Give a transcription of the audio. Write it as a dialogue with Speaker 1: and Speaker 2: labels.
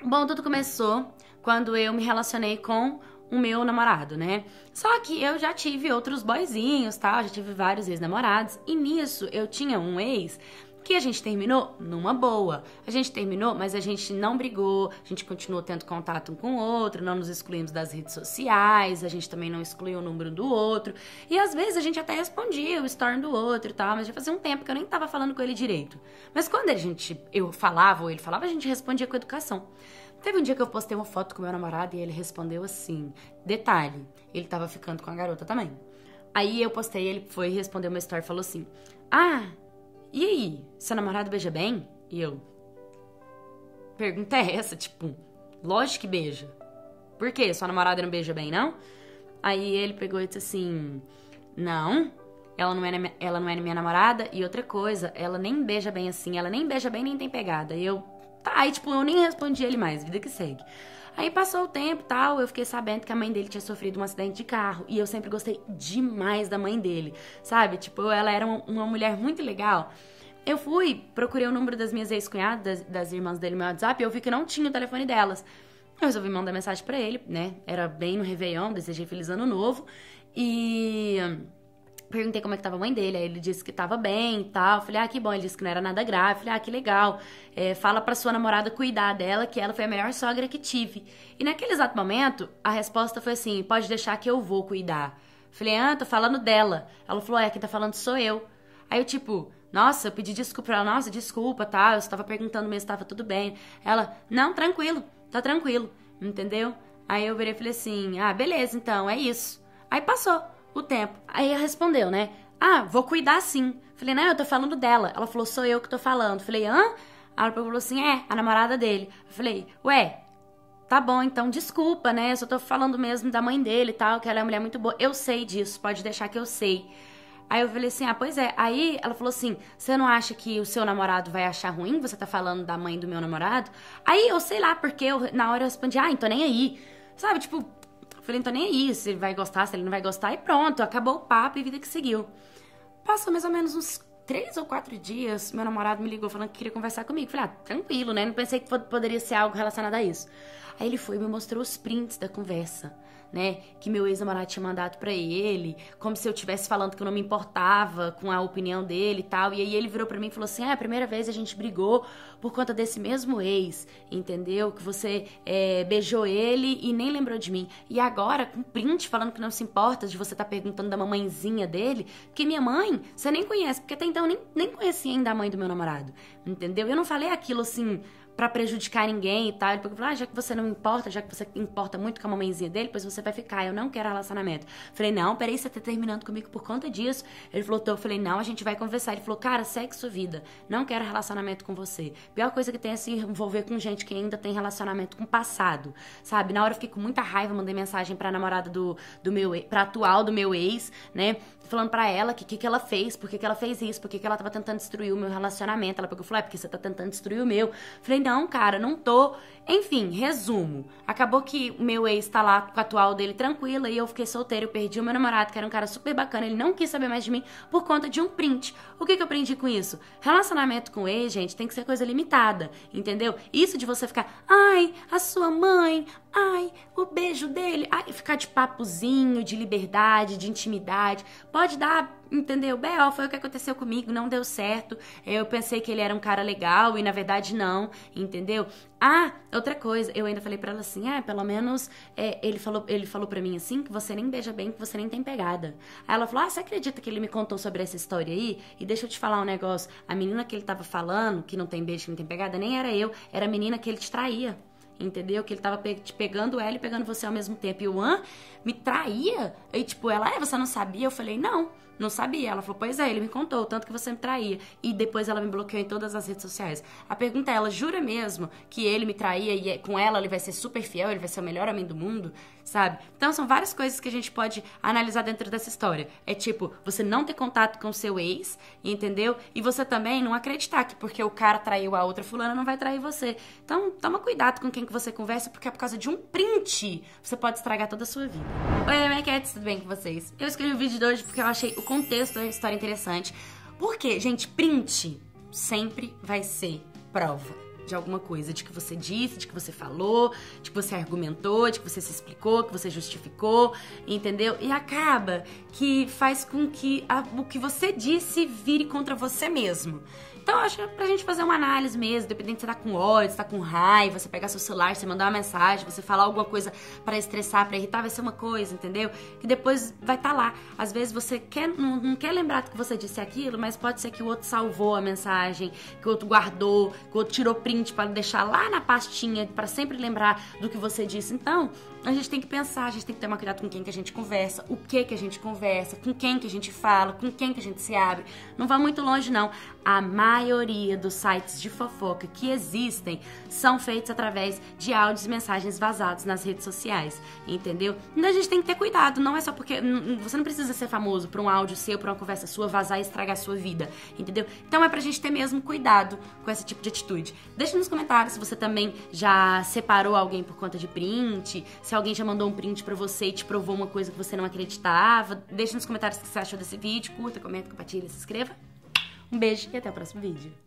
Speaker 1: Bom, tudo começou quando eu me relacionei com o meu namorado, né? Só que eu já tive outros boyzinhos, tá? Já tive vários ex-namorados. E nisso eu tinha um ex que a gente terminou numa boa. A gente terminou, mas a gente não brigou. A gente continuou tendo contato um com o outro. Não nos excluímos das redes sociais. A gente também não excluiu o número do outro. E às vezes a gente até respondia o story do outro e tal. Mas já fazia um tempo que eu nem tava falando com ele direito. Mas quando eu falava ou ele falava, a gente respondia com educação. Teve um dia que eu postei uma foto com meu namorado e ele respondeu assim, detalhe, ele tava ficando com a garota também. Aí eu postei, ele foi responder uma story e falou assim, e aí, seu namorado beija bem? E eu, pergunta é essa, tipo, lógico que beija. Por quê? Sua namorada não beija bem, não? Aí ele pegou e disse assim, não, ela não é minha namorada e outra coisa, ela nem beija bem assim, ela nem beija bem nem tem pegada. E eu... Aí, tipo, eu nem respondi ele mais, vida que segue. Aí passou o tempo e tal, eu fiquei sabendo que a mãe dele tinha sofrido um acidente de carro. E eu sempre gostei demais da mãe dele, sabe? Tipo, ela era uma mulher muito legal. Eu procurei o número das minhas ex-cunhadas, das irmãs dele no meu WhatsApp, e eu vi que não tinha o telefone delas. Eu resolvi mandar mensagem pra ele, né? Era bem no Réveillon, desejei Feliz Ano Novo. E... perguntei como é que tava a mãe dele, aí ele disse que tava bem e tal. Falei, que bom, ele disse que não era nada grave. Falei, que legal. Fala pra sua namorada cuidar dela, que ela foi a melhor sogra que tive. E naquele exato momento, a resposta foi assim, pode deixar que eu vou cuidar. Falei, tô falando dela. Ela falou, quem tá falando sou eu. Aí eu tipo, nossa, eu pedi desculpa pra ela, nossa, desculpa, tá? Eu estava perguntando mesmo se tava tudo bem. Ela, não, tranquilo, tá tranquilo, entendeu? Aí eu virei e falei assim, beleza, então, é isso. Aí passou o tempo. Aí ela respondeu, né? Vou cuidar sim. Falei, não, eu tô falando dela. Ela falou, sou eu que tô falando. Falei, Ela falou assim, a namorada dele. Eu falei, tá bom, então desculpa, né? Eu só tô falando mesmo da mãe dele e tal, que ela é uma mulher muito boa. Eu sei disso, pode deixar que eu sei. Aí eu falei assim, pois é. Aí ela falou assim, você não acha que o seu namorado vai achar ruim? Você tá falando da mãe do meu namorado? Aí eu sei lá, porque na hora eu respondi, então nem aí. Sabe, tipo... Falei, então nem aí, se ele vai gostar, se ele não vai gostar, e pronto, acabou o papo e vida que seguiu. Passou mais ou menos uns 3 ou 4 dias, meu namorado me ligou falando que queria conversar comigo. Falei, tranquilo, né? Não pensei que poderia ser algo relacionado a isso. Aí ele foi e me mostrou os prints da conversa, né? Que meu ex-namorado tinha mandado pra ele, como se eu estivesse falando que eu não me importava com a opinião dele e tal. E aí ele virou pra mim e falou assim, a primeira vez a gente brigou por conta desse mesmo ex, entendeu? Que você beijou ele e nem lembrou de mim. E agora, com print falando que não se importa de você estar perguntando da mamãezinha dele, porque minha mãe, você nem conhece, porque até então eu nem conhecia ainda a mãe do meu namorado, entendeu? Eu não falei aquilo assim... pra prejudicar ninguém e tal. Ele falou, já que você não importa, já que você importa muito com a mamãezinha dele, pois você vai ficar, eu não quero relacionamento. Falei, não, peraí, você tá terminando comigo por conta disso. Ele falou, eu falei, não, a gente vai conversar. Ele falou, cara, segue sua vida, não quero relacionamento com você. Pior coisa que tem é se envolver com gente que ainda tem relacionamento com o passado, sabe? Na hora eu fiquei com muita raiva, mandei mensagem pra namorada pra atual do meu ex, né? Falando pra ela que ela fez, por que ela fez isso, por que ela tava tentando destruir o meu relacionamento. Ela pegou e falou, porque você tá tentando destruir o meu. Falei, não, cara, não tô. Enfim, resumo. Acabou que o meu ex tá lá com a atual dele tranquila e eu fiquei solteira, eu perdi o meu namorado, que era um cara super bacana, ele não quis saber mais de mim por conta de um print. O que eu aprendi com isso? Relacionamento com ex, gente, tem que ser coisa limitada, entendeu? Isso de você ficar, a sua mãe, o beijo dele, ficar de papozinho, de liberdade, de intimidade, pode dar, entendeu? Foi o que aconteceu comigo, não deu certo, eu pensei que ele era um cara legal e na verdade não, entendeu? Outra coisa, eu ainda falei pra ela assim, pelo menos ele falou pra mim assim, que você nem beija bem, que você nem tem pegada. Aí ela falou, você acredita que ele me contou sobre essa história aí? E deixa eu te falar um negócio, a menina que ele tava falando, que não tem beijo, que não tem pegada, nem era eu, era a menina que ele te traía. Entendeu? Que ele tava te pegando ela e pegando você ao mesmo tempo. E o me traía? Aí, tipo, ela, você não sabia? Eu falei, não sabia. Ela falou, pois ele me contou, tanto que você me traía. E depois ela me bloqueou em todas as redes sociais. A pergunta é, ela jura mesmo que ele me traía e com ela ele vai ser super fiel, ele vai ser o melhor homem do mundo, sabe? Então são várias coisas que a gente pode analisar dentro dessa história. É tipo, você não ter contato com o seu ex, entendeu? E você também não acreditar que porque o cara traiu a outra fulana, não vai trair você. Então, toma cuidado com quem que você conversa, porque é por causa de um print você pode estragar toda a sua vida. Oi, minha cats, tudo bem com vocês? Eu escrevi o vídeo de hoje porque eu achei o contexto da história interessante. Porque, gente, print sempre vai ser prova. de alguma coisa, de que você disse, de que você falou, de que você argumentou, de que você se explicou, que você justificou, entendeu? E acaba que faz com que o que você disse vire contra você mesmo. Então, acho que é pra gente fazer uma análise mesmo, dependendo se você tá com ódio, se tá com raiva, você pegar seu celular, você mandar uma mensagem, você falar alguma coisa pra estressar, pra irritar, vai ser uma coisa, entendeu? Que depois vai estar lá. Às vezes você não quer lembrar que você disse aquilo, mas pode ser que o outro salvou a mensagem, que o outro guardou, que o outro tirou print pra deixar lá na pastinha, pra sempre lembrar do que você disse. Então, a gente tem que pensar, a gente tem que tomar cuidado com quem que a gente conversa, o que a gente conversa, com quem que a gente fala, com quem que a gente se abre. Não vá muito longe, não. A maioria dos sites de fofoca que existem são feitos através de áudios e mensagens vazados nas redes sociais, entendeu? Então a gente tem que ter cuidado, não é só porque você não precisa ser famoso por um áudio seu, por uma conversa sua, vazar e estragar a sua vida, entendeu? Então é pra gente ter mesmo cuidado com esse tipo de atitude. Deixa nos comentários se você também já separou alguém por conta de print, se alguém já mandou um print pra você e te provou uma coisa que você não acreditava. Deixa nos comentários o que você achou desse vídeo, curta, comenta, compartilha, se inscreva. Um beijo e até o próximo vídeo.